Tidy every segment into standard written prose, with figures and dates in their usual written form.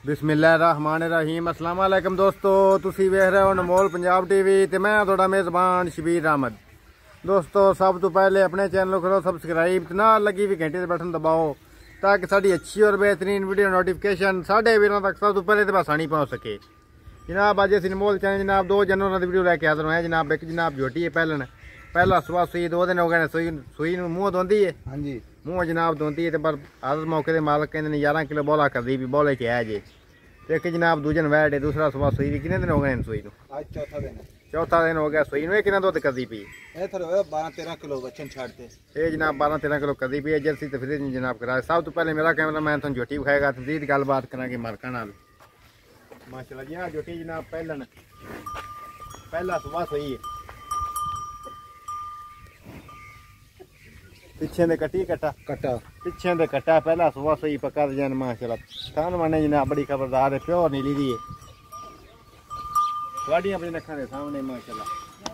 बिस्मिल्लाहिर्रहमानिर्रहीम। अस्सलाम वालेकुम दोस्तों, तुसी वेख रहे हो अनमोल पंजाब टीवी ते मैं थोड़ा मेज़बान शबीर अहमद। दोस्तों सब तो पहले अपने चैनल करो सब्सक्राइब, ना लगी हुई घंटे बटन दबाओ ताकि साड़ी अच्छी और बेहतरीन वीडियो नोटिफिकेशन साढ़े वीरों तक सब तो पहले तो आसानी पहुँच सके। जनाब अज अस अनमोल चैनल जनाब 2 जनवरी की वीडियो लैके हाजिर होए जनाब। एक जनाब झोटी है पहला सुबह सुई 2 दिन हो गए सुई मूँह धोंदी है। हाँ जी मूँह जनाब धोंदी है पर हर मौके के मालक कहते 11 किलो बोला कर दी भी बोले च है जे। एक जनाब दूजन वैट है दूसरा सुबह सुई भी कितने दिन हो गए सुई आज चौथा दिन हो गया सुई में। कितना दुध करती पी 12-13 किलो बच्चन छाड़ते ये जनाब 12-13 किलो करती पी है। जर्सी तो फिर जनाब करा। सब तो पहले मेरा कैमरा मैन तुम झोटी विखाएगा तफसील गलबात करा मालका नाल माशाल्लाह जी। हाँ झोटी जनाब पहला सुबह सुई है पिछे दे कटी कटा पिछे दे कटा पहला सुबह सुई पक्का जन माशाल्लाह। थान माने जनाब बड़ी खबरदार है प्योर नीली दी है वाडियां अपनी अखां दे सामने माशाल्लाह।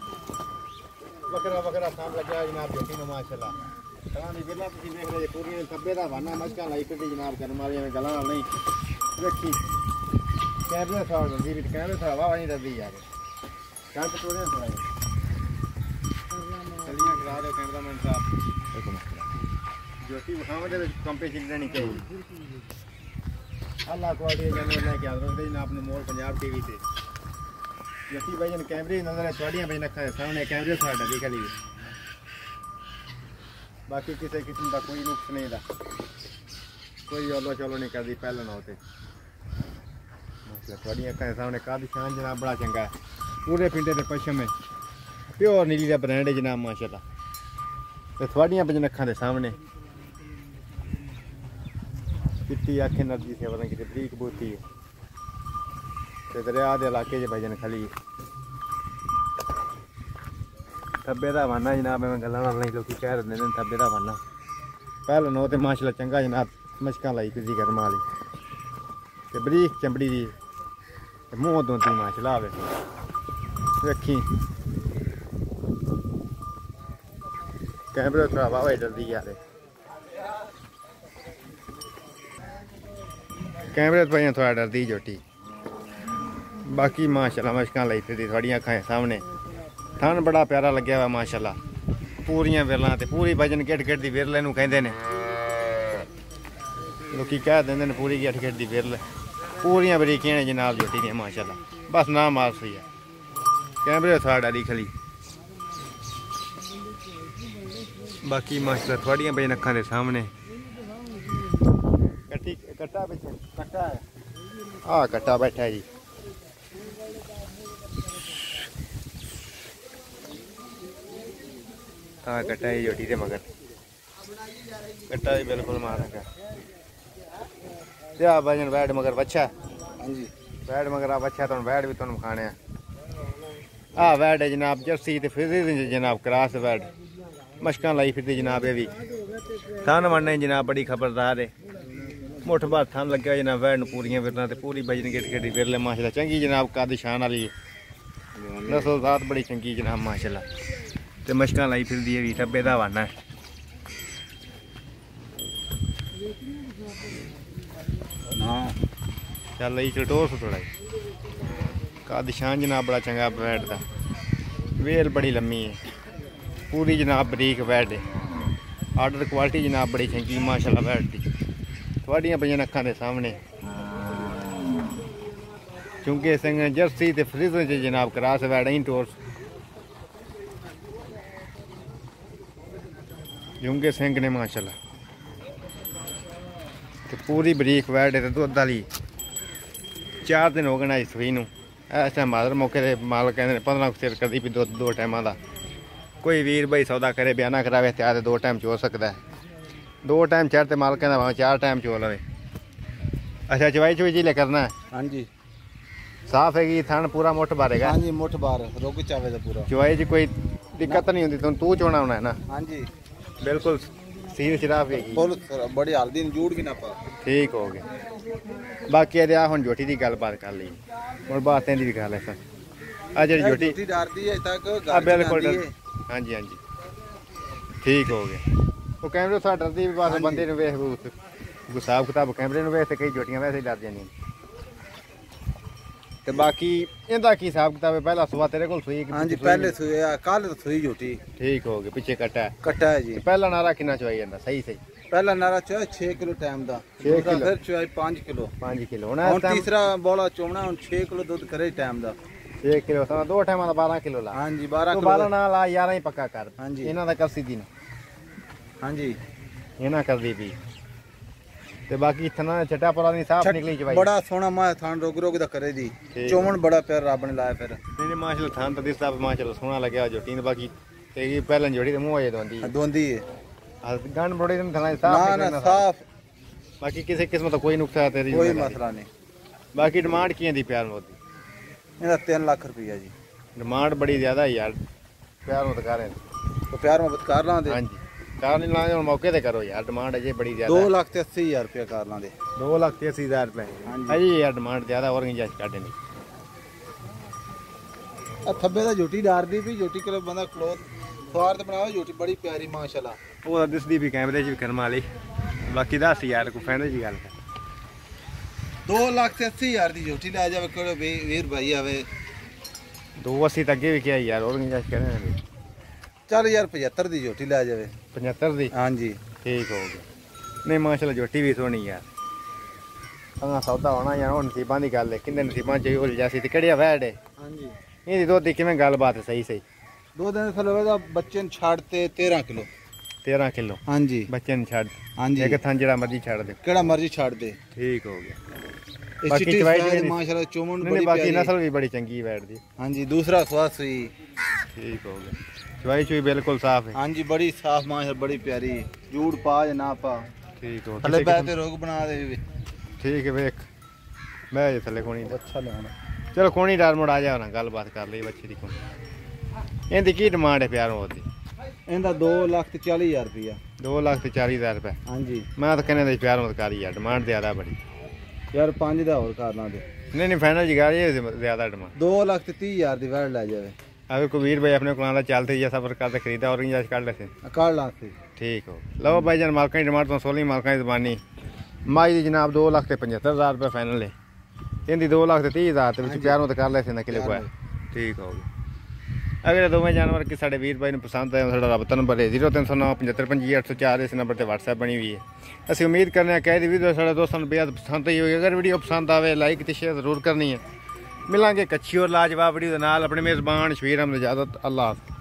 बकरा बकरा साम लगा जनाब झोटी में माशाल्लाह। थान दी बिला तुसी देख रहे पूरी थब्बे दा वाना मचका लाई फिरदी जनाब करन वाली में गला नहीं रखी कैमरे सा दी भी कैमरे सा वाह नहीं ददी यार कान पे तोड़े थोड़ा चलिए करा दो कैमरामैन साहब। झोटी विखावे दे विच कंपीटिशन रहनी चाहिए। अल्लाह क्वालिटी जानवर लेके आ रहे हैं आपने मोल पंजाब टीवी से झोटी भाई कैमरे नजर है थोड़ियां भाई अखां दे सामने कैमरे साडा देख ली। बाकी किसी किस्म का कोई नुक्स नहीं दा कोई ओलो चलो नहीं करती पहले ना होते थोड़ी अखां दे सामने का शान जनाब बड़ा चंगा है। पूरे पिंडे के पश्चिम में प्योर नीली का ब्रांड है जनाब माशाल्लाह। तो थोड़ियां भजन अखां दे सामने चिट्टी आखे नर्जी से पता कितनी बरीक बूती है तो दरिया के इलाके भजन खली थब्बे का वाना जनाब। मैं गल्लां नहीं लोग कह रहे हैं थब्बे का वाना पहले नो तो माशाल्लाह चंगा जनाब। मशकां लाई फिरदी गर्म वाली ते बरीक चमड़ी दी मूँह धोती माशाल्लाह आवे रखी कैमरे थोड़ा वाह जल्दी यार कैमरे तो भाई थोड़ा डरदी झोटी। बाकी माशाल्लाह मशकां लाई फिरदी थोड़ियां अखां सामने। थान बड़ा प्यारा लग्या हुआ माशाल्लाह। पूरियां विरलां ते पूरी वजन गिट गिट दी विरल नूं कहंदे ने लोकी कह देंदे ने पूरी गिट गिट दी विरल पूरियां बरीकियां ने जनाब झोटी दियां माशाल्लाह। बस ना मार सही है कैमरे थोड़ा डरी खली। बाकी माशाल्लाह थोड़ियां वजन अखां दे सामने कट्टा पीछे कट्टा है हाँ कट्टा बैठा है जी। हाँ कट्टा है झोटी से मगर कट्टा भी बिल्कुल मारेगा क्या भजन बैठ मगर बच्चा बैठ मगर आप अच्छा तुम बैठ भी तुम खाने हाँ बैठ है जनाब जर्सी तो फिर जनाब क्रास बैठ मशकां लाई फिरदी जनाब। ये भी थान बनने जनाब बड़ी खबरदार है मुठ बार थान लग्या जनाब वैड पूरियां विरना ते पूरी बजन गिट गिटी विरले माशाल्लाह चंगी जनाब कद शान वाली नस्ल जात बड़ी चंगी जनाब माशाल्लाह। ते मशकां लाई फिरदी है भी थब्बे दा वाना है चल यही चटोर थोड़ा कद शान जनाब बड़ा चंगा वैड का वेल बड़ी लम्मी है पूरी जनाब बरीक वैड है। आर्डर क्वालिटी जनाब बड़ी चंगी माशाल्लाह वैड की थोड़ियां भजन अखां दे सामने चुंगे सिंह जर्सी ते फ्रिज जनाब क्रास वैड इन टोर्स जुंगे सिंह ने माशाल्लाह ते पूरी बरीक वैड है दुध वाली 4 दिन हो गए सुई नूं। इस टाइम मादर मौके ते मालक कहते 15 सिर करदी भी दुध 2 टाइमां दा। कोई वीर भाई सौदा करे बयाना करावे त्यार 2 टाइम चो सकता है 2 टाइम चढ़ तो मालक का 4 टाइम चो लवे। अच्छा चवाई चुई जिले करना है हाँ जी साफ है कि थान पूरा मुठ बारेगा हाँ जी मुठ बार रोग चावे पूरा चवाई च कोई दिक्कत नहीं होती तू चोना होना है ना हाँ जी बिल्कुल सील शराफ है बड़ी हल्दी जूड़ भी ना पा ठीक हो गया। बाकी आ हुण झोटी की गलबात कर ली हुण बातें की भी गल है सर आ जी झोटी बिल्कुल हाँ जी ठीक हो गया। वो कैमरे साथ डरती बस बंदे वेख हिसाब किताब कैमरे वेख कई झोटियां वैसे ही डर जानियां ਤੇ ਬਾਕੀ ਇਹਦਾ ਕੀ ਹਿਸਾਬ ਕਿਤਾਬ ਹੈ? ਪਹਿਲਾ ਸੂਆ ਤੇਰੇ ਕੋਲ ਸੂਈ? हाँ जी पहले सुई कल तो सुई झूठी ਠੀਕ ਹੋ ਗਿਆ, ਪਿੱਛੇ ਕੱਟਾ ਹੈ। कट्टा है जी। ਤੇ ਪਹਿਲਾ ਨਾਰਾ ਕਿੰਨਾ ਚਵਾਈ ਜਾਂਦਾ? ਸਹੀ ਸਹੀ पहला नारा चोया 6 किलो टाइम दा, 6 दूसरा किलो। फिर चोया 5 किलो, 5 ਕਿਲੋ ਹੁਣ और तीसरा बोला चोमना 6 किलो दूध करे टाइम दा। 6 ਕਿਲੋ ਤਾਂ ਦੋ ਟਾਈਮਾਂ ਦਾ 12 ਕਿਲੋ ਲਾ। हाँ जी 12 ਤੂੰ किलो 12 ਨਾਲ ਆ 11 ਹੀ ਪੱਕਾ ਕਰ। ਹਾਂਜੀ। ਇਹਨਾਂ ਦਾ ਕਰਸੀ ਦੀ ਨਾ हाँ जी। ਇਹਨਾਂ ਕਰਦੀ ਵੀ। ਤੇ ਬਾਕੀ ਥਣਾ ਛਟਾ ਪਰਾ ਨਹੀਂ ਸਾਫ ਨਿਕਲੀ ਚਵਾਈ। बड़ा सोना मां थान रोग रोग दा करे जी, ठीक। चोमन बड़ा प्यार रब ने लाया फिर। ਨਹੀਂ ਮਾਸ਼ਾਅੱਲਾ ਥਾਂ ਤਾਂ ਦਿਸਦਾ ਮਾਸ਼ਾਅੱਲਾ ਸੋਹਣਾ ਲੱਗਿਆ ਜੋਟੀ ਨੇ। ਬਾਕੀ ਤੇ ਇਹ ਪਹਿਲਾਂ ਜੋੜੀ ਤੇ ਮੂੰਹ ਆਏ ਦੋਂਦੀ दोंदी है ਆ ਗੰਨ ਬੜੋੜੀ ਨੇ ਥਣਾ ना ਸਾਫ ना साफ, ਬਾਕੀ ਕਿਸੇ ਕਿਸਮ ਦਾ ਕੋਈ ਨੁਕਸਾ ਤੇਰੀ कोई ਜ਼ਿੰਮੇਵਾਰੀ। मसला नहीं। ਬਾਕੀ ਡਿਮਾਂਡ ਕੀ ਦੀ ਪਿਆਰ ਮੋਦੀ? ਇਹਦਾ 3 ਲੱਖ ਰੁਪਈਆ ਜੀ। ਡਿਮਾਂਡ ਬੜੀ ਜ਼ਿਆਦਾ ਯਾਰ, ਪਿਆਰ ਮਤ ਕਰ ਰਹੇ तो प्यार मोहब्बत कर लांदे। ਹਾਂਜੀ ਕਾਰ ਨਹੀਂ ਲਾਉਂਦੇ ਹੁਣ ਮੌਕੇ ਤੇ ਕਰੋ ਯਾਰ, ਡਿਮਾਂਡ ਅਜੇ ਬੜੀ ਜ਼ਿਆਦਾ 2 ਲੱਖ ਤੇ 80,000 ਰੁਪਇਆ ਕਰ ਲਾਂਦੇ। 2,80,000 ਰੁਪਏ ਹਾਂਜੀ। ਅਜੇ ਯਾਰ ਡਿਮਾਂਡ ਜ਼ਿਆਦਾ ਹੋਰ ਗੁੰਜਾਇਸ਼ ਕੱਢ ਨਹੀਂ। ਆ ਥੱਬੇ ਦਾ ਝੋਟੀ ਡਾਰਦੀ ਵੀ, ਝੋਟੀ ਕੋਲ ਬੰਦਾ ਕਲੋਥ ਫਾਰ ਤੇ ਬਣਾਵੇ, ਝੋਟੀ ਬੜੀ ਪਿਆਰੀ ਮਾਸ਼ਾਅੱਲਾ। ਉਹ ਤਾਂ ਦਿਸਦੀ ਵੀ ਕੈਮਰੇ 'ਚ ਵੀ ਕਰਮ ਵਾਲੀ। ਬਾਕੀ ਦੱਸ ਯਾਰ ਕੋਈ ਫਾਇਦੇ ਦੀ ਗੱਲ ਕਰ। 2 ਲੱਖ ਤੇ 80,000 ਦੀ ਝੋਟੀ ਲੈ ਜਾਵੇ ਕੋਲੇ ਵੀਰ ਭਾਈ ਆਵੇ। 280 ਤਾਂ ਅੱਗੇ ਵੀ ਕਿਹਾ ਯਾਰ, ਹੋਰ ਗੁੰਜਾਇਸ਼ ਕਰੇ ਨਾ। ਚੱਲ ਯਾਰ 75 ਦੀ ਝੋਟੀ ਲੈ ਜਾਵੇ। 75 ਦੀ ਹਾਂਜੀ ਠੀਕ ਹੋ ਗਿਆ। ਨਹੀਂ ਮਾਸ਼ਾਅੱਲਾ ਝੋਟੀ ਵੀ ਸੋਹਣੀ ਯਾਰ। ਹਾਂ ਸੌਦਾ ਹੋਣਾ ਯਾਰ, ਉਹ ਨਸੀਬਾਂ ਦੀ ਗੱਲ ਹੈ। ਕਿੰਨੇ ਨਸੀਬਾਂ 'ਚ ਉਹ ਜਾਸੀ ਤੇ ਕਿਹੜਿਆ ਵੈੜ ਹੈ ਹਾਂਜੀ। ਇਹਦੀ ਦੁੱਧ ਦੀ ਕਿਵੇਂ ਗੱਲਬਾਤ ਹੈ? ਸਹੀ ਸਹੀ 2 ਦਿਨ ਥੱਲੇ ਦਾ ਬੱਚੇ ਨੂੰ ਛੱਡਤੇ 13 ਕਿਲੋ। 13 ਕਿਲੋ ਹਾਂਜੀ ਬੱਚੇ ਨੂੰ ਛੱਡ। ਹਾਂਜੀ, ਇੱਕ ਥਾਂ ਜਿਹੜਾ ਮਰਜੀ ਛੱਡ ਦੇ, ਕਿਹੜਾ ਮਰਜ਼ੀ ਛੱਡ ਦੇ। ਠੀਕ ਹੋ ਗਿਆ। ਇਹ ਬਾਕੀ ਚਿੱਟੀ ਚਵਾਈ ਸਵਾਦ ਜਿਹੜੀ- ਮਾਸ਼ਾਅੱਲਾ ਚੋਮਨ ਨਹੀਂ ਬੜੀ ਬਾਕੀ ਪਿਆਰੀ। ਨਸਲ ਵੀ ਬੜੀ ਚੰਗੀ ਵੈੜ ਦੀ। ਹਾਂਜੀ ਦੂਸਰਾ ਸਵਾਦ ਸੂਈ। ਠੀਕ ਹੋ ਗਿਆ। ਚਵਾਈ ਚੁਈ ਬਿਲਕੁਲ ਸਾਫ ਹੈ। ਹਾਂਜੀ ਬੜੀ ਸਾਫ ਮਾਸ਼ਾਅੱਲਾ, ਬੜੀ ਪਿਆਰੀ। ਜੂੜ ਪਾ ਜਾਂ ਨਾ ਪਾ, ਠੀਕ ਹੋ ਥੱਲੇ ਗਿਆ। ਬੈ ਤੇ ਰੋਗ ਬਣਾ ਦੇ ਵੀ। ਠੀਕ ਹੈ ਵੇਖ ਬਹਿ ਜਾ ਥੱਲੇ ਕੋਣੀ। ਅੱਛਾ ਲੈਣਾ। ਚਲੋ ਕੋਣੀ ਡਾਰ ਮੋੜ ਆ ਜਾ ਨਾ, ਗੱਲਬਾਤ ਕਰ ਲਈ ਬੱਚੇ ਦੀ ਕੋਣੀ। ਇਹਦੀ ਕੀ ਡਿਮਾਂਡ ਹੈ ਪਿਆਰ ਉਹਦੀ? ਇਹਦਾ 2 ਲੱਖ ਤੇ 40,000 ਰੁਪਇਆ। 2,40,000 ਰੁਪਏ। ਹਾਂਜੀ ਮੈਂ ਤਾਂ ਕਹਿੰਦਾ ਪਿਆਰ ਮਤ ਕਰੀ ਯਾਰ, ਡਿਮਾਂਡ ਜ਼ਿਆਦਾ ਬੜੀ। ਯਾਰ 5 ਦਾ ਹੋਰ ਕਰ ਲਾਂਦੇ। ਨਹੀਂ ਫਾਈਨਲ ਜੀ ਗੱਲ ਇਹ ਜ਼ਿਆਦਾ ਡਿਮਾਂਡ। 2 ਲੱਖ ਤੇ 30,000 ਦੀ ਵੈੜ ਲੈ ਜਾਵੇ। अगर कोई वीर भाई अपने को आंदा चलते या सफर करते खरीदा और इंजाज कर लेते कर लाते। ठीक हो। लो भाई जान मालका की डिमांड तो 16 मालका की जबानी माई दी जनाब 2,75,000 रुपये फाइनल है। इनकी 2,30,000 के प्यार में कर लेते ना किलो को। ठीक हो गया। अगर दोवें जानवर कि साढ़े वीर भाई पसंद आए साढ़ा रबता नंबर है 0309 75 25 804। इस नंबर पर व्हाट्सएप बनी हुई है। असं उम्मीद करने कह दी वीडियो साढ़े दोस्तों बेहद पसंद आई होगी। अगर वीडियो पसंद आए लाइक तो शेयर जरूर करनी है। मिलांगे कच्छी और लाजवाब वीडियो के नाल। अपने मेज़बान शबीर अहमद इजाजत। अल्लाह हाफ़िज़।